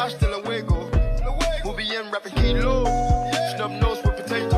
hasta luego. We'll be in rapping kilo. Snub nose with potato.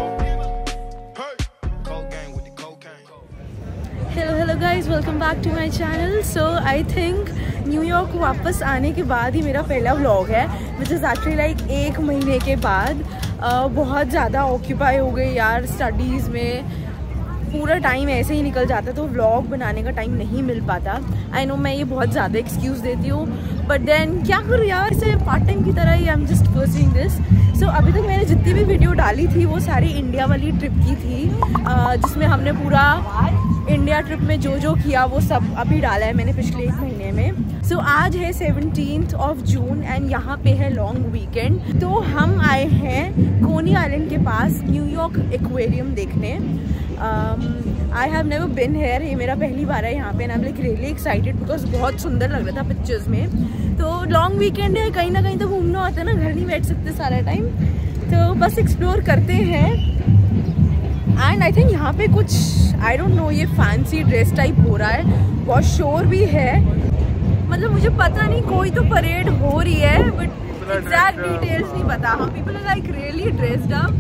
Hello guys, welcome back to my channel. So I think New York वापस आने के बाद ही मेरा पहला vlog है, which is actually like 1 महीने के बाद। बहुत ज़्यादा ऑक्यूपाई हो गई यार स्टडीज़ में, पूरा टाइम ऐसे ही निकल जाता है तो व्लॉग बनाने का टाइम नहीं मिल पाता। आई नो मैं ये बहुत ज़्यादा एक्सक्यूज़ देती हूँ, बट देन क्या करूँ यार, इसे पार्ट टाइम की तरह ही I am just pursuing this. So अभी तक मैंने जितनी भी वीडियो डाली थी वो सारी इंडिया वाली ट्रिप की थी, जिसमें हमने पूरा इंडिया ट्रिप में जो जो किया वो सब अभी डाला है मैंने पिछले 1 महीने में। सो आज है 17 जून एंड यहाँ पे है लॉन्ग वीकेंड। तो हम आए हैं कोनी आइलैंड के पास न्यूयॉर्क एक्वेरियम देखने। I have never been here, ये मेरा पहली बार है यहाँ पे and I am like really excited because बहुत सुंदर लग रहा था पिक्चर्स में। तो लॉन्ग वीकेंड है, कहीं ना कहीं तो घूमना होता है ना, घर नहीं बैठ सकते सारा टाइम, तो बस एक्सप्लोर करते हैं। एंड आई थिंक यहाँ पे कुछ आई डोंट नो, ये फैंसी ड्रेस टाइप हो रहा है, बहुत शोर भी है, मतलब मुझे पता नहीं, कोई तो परेड हो रही है बट एग्जैक्ट डिटेल्स नहीं पता। हम people are like really dressed up.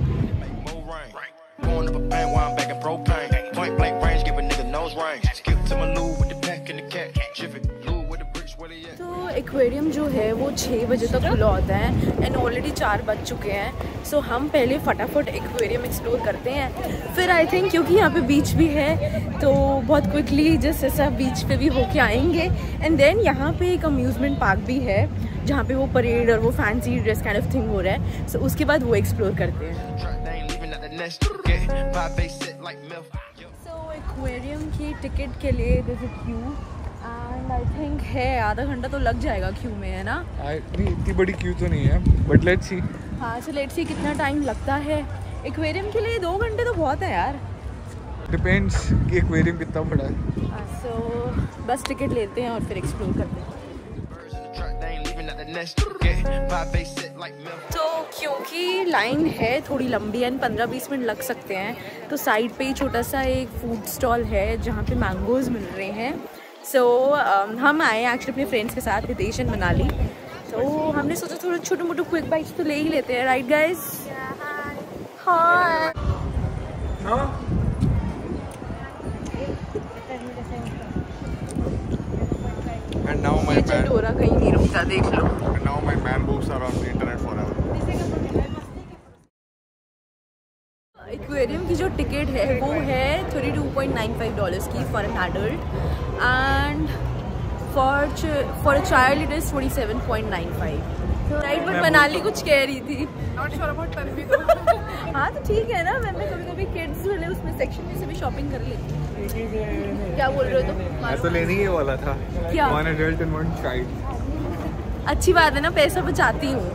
तो एक्वेरियम जो है वो 6 बजे तक खुला होता है एंड ऑलरेडी 4 बज चुके हैं। सो हम पहले फटाफट एक्वेरियम एक्सप्लोर करते हैं, फिर आई थिंक क्योंकि यहाँ पे बीच भी है तो बहुत क्विकली जैसे सब बीच पे भी होके आएंगे। एंड देन यहाँ पे एक अम्यूजमेंट पार्क भी है जहाँ पे वो परेड और वो fancy dress kind of thing हो रहा है। सो उसके बाद वो एक्सप्लोर करते हैं। सो एक्वेरियम की टिकट के लिए this is queue and I think है आधा घंटा तो लग जाएगा क्यू में, है ना? नहीं, इतनी बड़ी क्यू तो नहीं है, बट लेट्स सी। हाँ, सो लेट्स सी कितना टाइम लगता है। एक्वेरियम के लिए 2 घंटे तो बहुत है यार। डिपेंड्स कि एक्वेरियम कितना बड़ा है। सो बस टिकट लेते हैं और फिर एक्सप्लोर करते हैं। तो क्योंकि लाइन है थोड़ी लंबी एंड 15-20 मिनट लग सकते हैं, तो साइड पे ही छोटा सा एक फूड स्टॉल है जहाँ पे मैंगोज मिल रहे हैं। सो हम आए एक्चुअली अपने फ्रेंड्स के साथ, हितेश एंड मनाली, तो हमने सोचा थोड़ा छोटे मोटे क्विक बाइट्स तो ले ही लेते हैं, right guys? Hi. And now my man Dora कहीं नहीं रुकता, देख लो। and now my man moves around the internet forever. Aquarium की जो टिकट है वो है $32.95 की for an adult and for a child it is 27.95। Right, but Manali कुछ कह रही थी। हाँ तो ठीक है ना, मैं कभी कभी किड्स वाले उसमें सेक्शन में से भी शॉपिंग कर लेती हूँ। क्या बोल रहे हो तुम? मैं तो लेने ही वाला था। क्या? 1 adult and 1 child। अच्छी बात है ना, पैसा बचाती हूँ।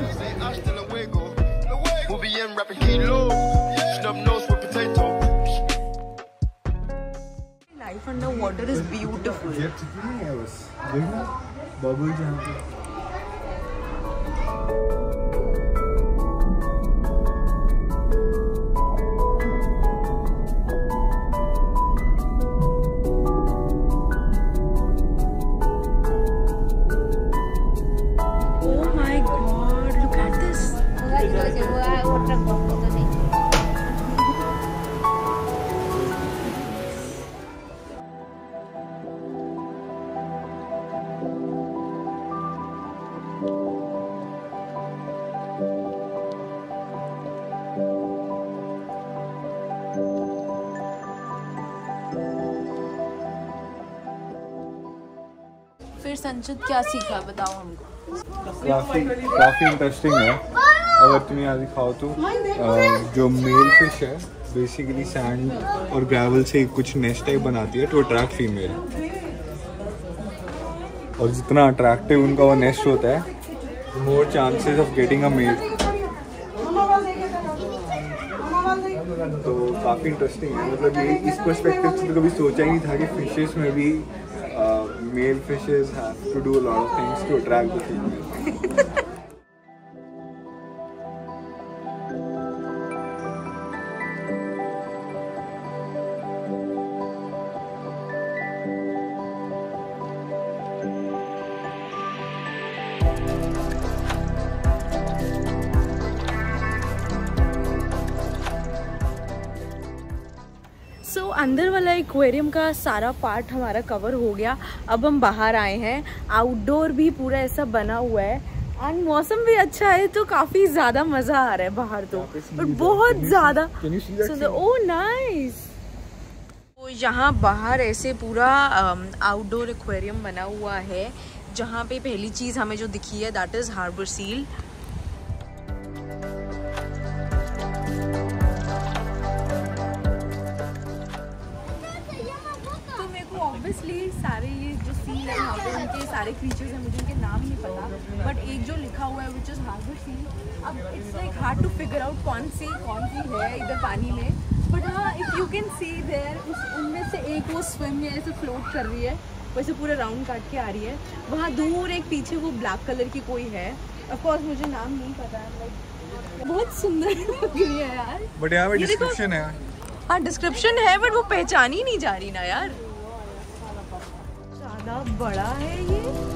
Life under water is beautiful. देखना बबल्स यहाँ पे। फिर संचित क्या सीखा बताओ हमको। काफ़ी इंटरेस्टिंग है। अगर तुम यहाँ दिखाओ तो जो मेल फिश है बेसिकली सैंड और ग्रेवल से कुछ नेस्ट टाइप बनाती है टू अट्रैक्ट फीमेल, और जितना अट्रैक्टिव उनका वो नेस्ट होता है more chances of getting a male. तो काफ़ी इंटरेस्टिंग है, मतलब ये इस पर्सपेक्टिव से तो कभी सोचा ही नहीं था कि फिशेस में भी male fishes have to do a lot of things to attract the female. अंदर वाला एक्वेरियम का सारा पार्ट हमारा कवर हो गया। अब हम बाहर आए हैं। आउटडोर भी पूरा ऐसा बना हुआ है एंड मौसम भी अच्छा है, तो काफ़ी ज़्यादा मज़ा आ रहा है बाहर तो, और बहुत ज़्यादा सुंदर। Oh nice. तो यहाँ बाहर ऐसे पूरा आउटडोर एक्वेरियम बना हुआ है, जहाँ पे पहली चीज़ हमें जो दिखी है that is harbour seal. Obviously सारे ये जो सील है यहाँ पे उनके सारे क्रीचर्स हैं, मुझे उनके नाम नहीं पता, बट एक जो लिखा हुआ है विच इज़ हार्बर सील। अब it's like hard to figure out कौन सी है इधर पानी में, बट हाँ if you can see there उनमें से एक वो स्विम या ऐसे फ्लोट कर रही है, वैसे पूरा राउंड काट के आ रही है। वहाँ दूर एक पीछे वो ब्लैक कलर की कोई है, ऑफकोर्स मुझे नाम नहीं पता है, लाइक बहुत सुंदर लग रही है यार। बट यहाँ पे डिस्क्रिप्शन है। हाँ डिस्क्रिप्शन है, बट वो पहचान ही नहीं जा रही ना यार, ज़्यादा बड़ा है ये।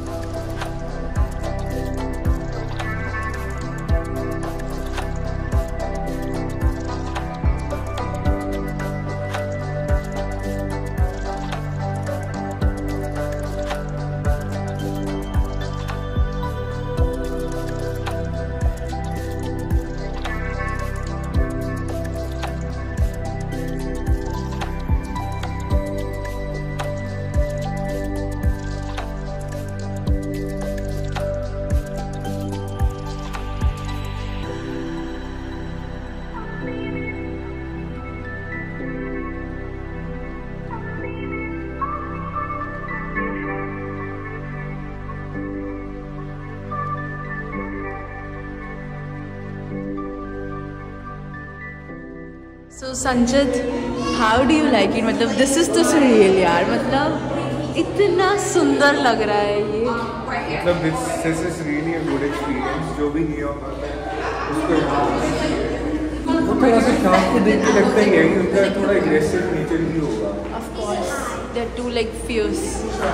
So Sanjit, how do you like it? मतलब this is तो surreal यार, मतलब इतना सुंदर लग रहा है ये। मतलब this is really a good experience। जो भी न्यूयॉर्क आता है उसको वो थोड़ा सा शार्क को देख के लगता ही है कि उनका थोड़ा एग्रेसिव नेचर ही होगा। Of course, they're too like fierce।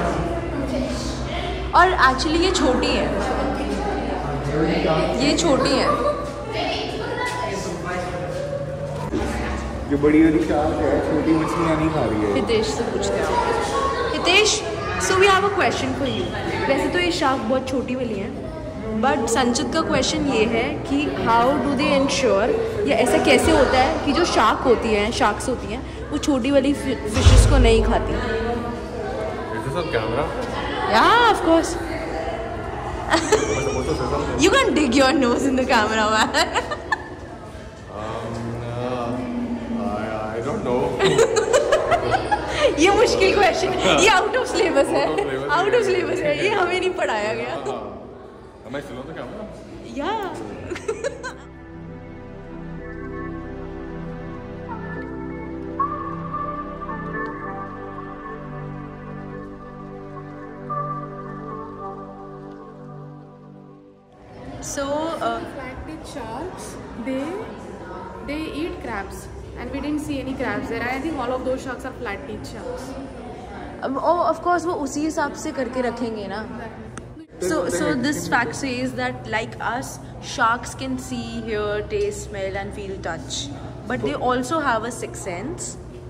और एक्चुअली ये छोटी है, ये छोटी है। जो बड़ी वाली शार्क है छोटी मछलियाँ नहीं खा रही है। हितेश से पूछते हैं। Hitesh, so we have a question for you. वैसे तो ये शार्क बहुत छोटी वाली है, बट संजित का क्वेश्चन ये है कि हाउ डू दे इंश्योर, या ऐसा कैसे होता है कि जो शार्क्स होती हैं वो छोटी वाली फिशेस को नहीं खाती। या of course you can dig your nose in the camera man. ये मुश्किल क्वेश्चन है, ये आउट ऑफ सिलेबस है, ये हमें नहीं पढ़ाया गया। या so flat-teeth sharks, they eat crabs. And we didn't see any crabs there. I think all of those sharks are flat-teeth sharks. Oh, of course, वो उसी हिसाब से करके रखेंगे ना। So this fact says that like us, sharks can see, hear, taste, smell, and feel touch, but they also have a sixth sense.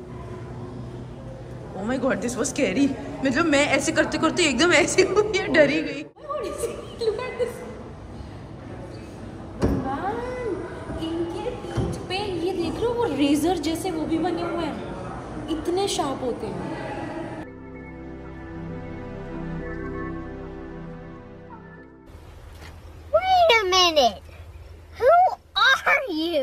Oh my God, this was scary. मतलब मैं ऐसे करते करते एकदम ऐसे हुई है, डरी गई। Look at this. इनके टीथ पे ये देख रहे हो वो रेजर जैसे वो भी बने हुए हैं, इतने शार्प होते हैं। Wait a minute. Who are you?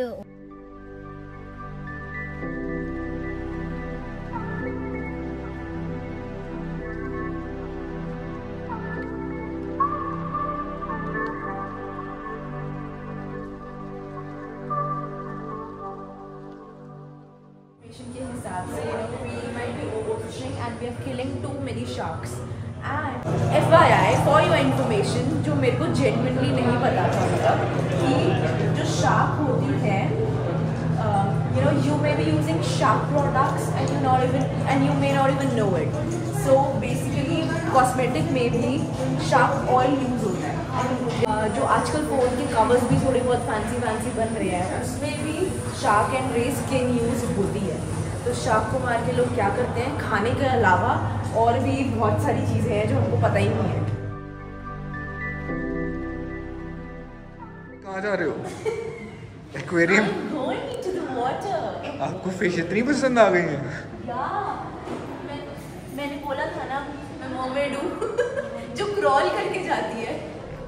के हिसाब से we might be overfishing and we are killing too many sharks. And FYI for your information, जो मेरे को genuinely नहीं पता था, मतलब कि जो shark होती है, you may be using shark products and you may not even know it. So basically cosmetic में भी shark oil use होता है। जो आजकल फोन के कवर्स भी थोड़े बहुत फैंसी बन रहे हैं, उसमें भी shark and ray skin use होती है। तो शार्क को मार के लोग क्या करते हैं, खाने के अलावा और भी बहुत सारी चीज़ें हैं जो हमको पता ही नहीं है। कहाँ जा रहे हो? एक्वेरियम? आपको फिश इतनी पसंद आ गई है? मैंने बोला था ना मैं मर्मेड हूँ जो क्रॉल करके जाती है।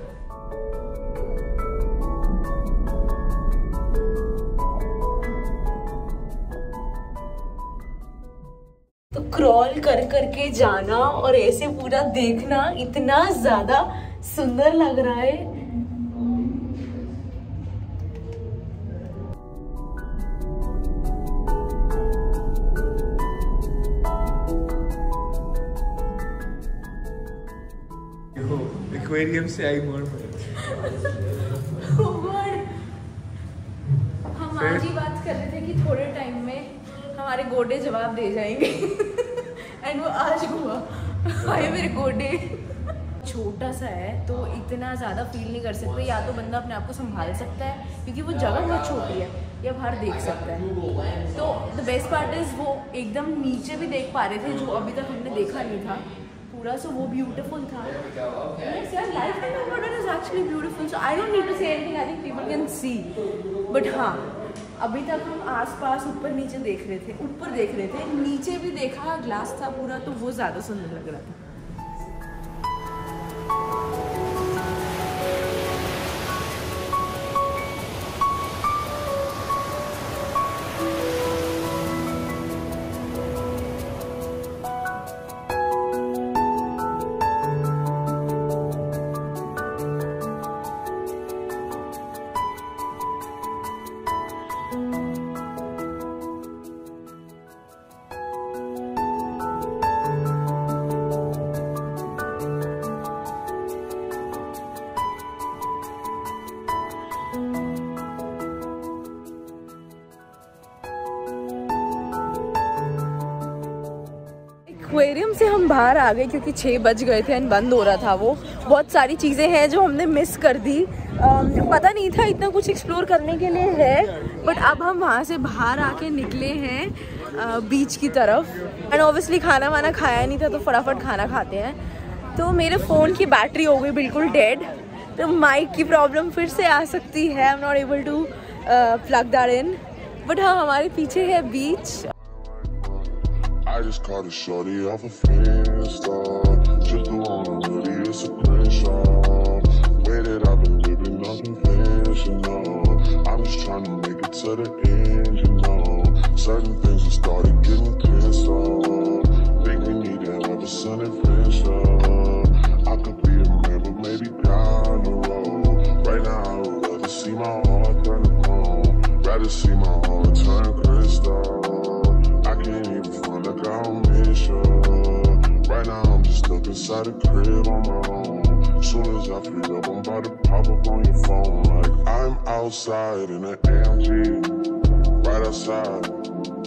तो क्रॉल कर करके जाना और ऐसे पूरा देखना इतना ज्यादा सुंदर लग रहा है। एक्वेरियम से आई मरमेड। हम आज ही बात कर रहे थे कि थोड़े टाइम में हमारे गोडे जवाब दे जाएंगे एंड वो आज हुआ। हाय मेरे गोडे। छोटा सा है तो इतना ज़्यादा फील नहीं कर सकते, या तो बंदा अपने आप को संभाल सकता है क्योंकि वो जगह बहुत छोटी है, या बाहर देख सकता है। तो द बेस्ट पार्ट इज़ वो एकदम नीचे भी देख पा रहे थे जो अभी तक हमने देखा नहीं था पूरा, सो वो ब्यूटीफुल था। Yes, यार life time water is actually beautiful, so I don't need to say anything, I think people can see. But हाँ, अभी तक हम आसपास ऊपर नीचे देख रहे थे, ऊपर देख रहे थे, नीचे भी देखा, ग्लास था पूरा, तो वो ज़्यादा सुंदर लग रहा था। एक्वेरियम से हम बाहर आ गए क्योंकि 6 बज गए थे एंड बंद हो रहा था वो। बहुत सारी चीज़ें हैं जो हमने मिस कर दी, पता नहीं था इतना कुछ एक्सप्लोर करने के लिए है, बट अब हम वहाँ से बाहर आके निकले हैं बीच की तरफ। एंड ऑब्वियसली खाना वाना खाया नहीं था तो फटाफट खाना खाते हैं। तो मेरे फ़ोन की बैटरी हो गई बिल्कुल डेड, तो माइक की प्रॉब्लम फिर से आ सकती है, I am not able to plug that in. But हाँ, हमारे पीछे है बीच। I just caught a shorty off a Finsta. Just the one I'm really, it's a screenshot. Way that I've been living unconventional. I'm just trying to make it to the end, you know. Certain things have started getting closer. Think we need to have a sun adventure. I could be a man, but maybe down the road. Right now, I would rather see my heart turn to chrome. Rather see my heart turn crystal. I can't even find a combination. Right now I'm just stuck inside a crib on my own. Soon as I free up, I'm about to pop up on your phone. Like I'm outside in an AMG, right outside.